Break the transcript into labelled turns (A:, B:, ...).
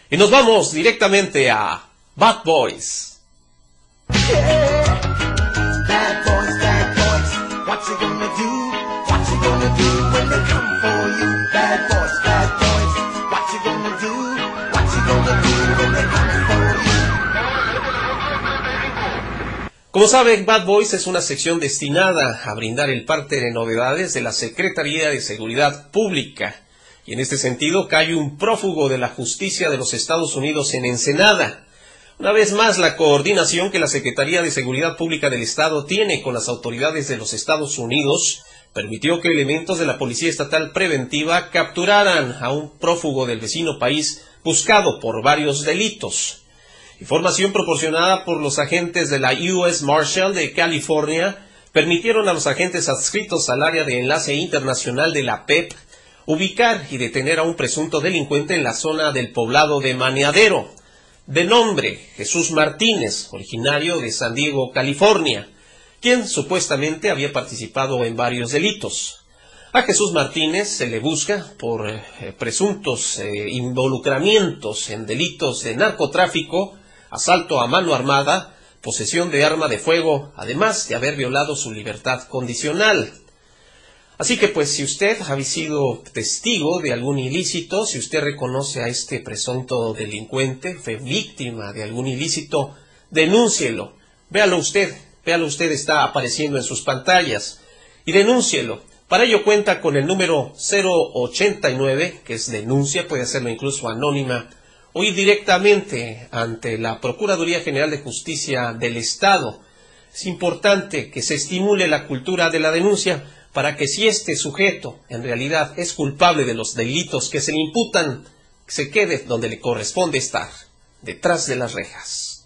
A: Y nos vamos directamente a Bad Boys.
B: Bad boys, what you gonna do? What you gonna do when they come for you? Bad boys, what you gonna do? What you gonna do when they come for you?
A: Como saben, Bad Boys es una sección destinada a brindar el parte de novedades de la Secretaría de Seguridad Pública. Y en este sentido cae un prófugo de la justicia de los Estados Unidos en Ensenada. Una vez más, la coordinación que la Secretaría de Seguridad Pública del Estado tiene con las autoridades de los Estados Unidos permitió que elementos de la Policía Estatal Preventiva capturaran a un prófugo del vecino país buscado por varios delitos. Información proporcionada por los agentes de la U.S. Marshal de California permitieron a los agentes adscritos al área de enlace internacional de la PEP ubicar y detener a un presunto delincuente en la zona del poblado de Meneadero, de nombre Jesús Martínez, originario de San Diego, California, quien supuestamente había participado en varios delitos. A Jesús Martínez se le busca por presuntos involucramientos en delitos de narcotráfico, asalto a mano armada, posesión de arma de fuego, además de haber violado su libertad condicional. Así que pues si usted ha sido testigo de algún ilícito, si usted reconoce a este presunto delincuente, fue víctima de algún ilícito, denúncielo. Véalo usted, está apareciendo en sus pantallas. Y denúncielo. Para ello cuenta con el número 089, que es denuncia, puede hacerlo incluso anónima, o ir directamente ante la Procuraduría General de Justicia del Estado. Es importante que se estimule la cultura de la denuncia, para que si este sujeto en realidad es culpable de los delitos que se le imputan, se quede donde le corresponde estar, detrás de las rejas.